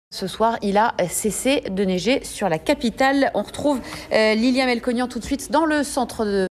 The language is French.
Ce soir, il a cessé de neiger sur la capitale. On retrouve Lilia Melconian tout de suite dans le centre de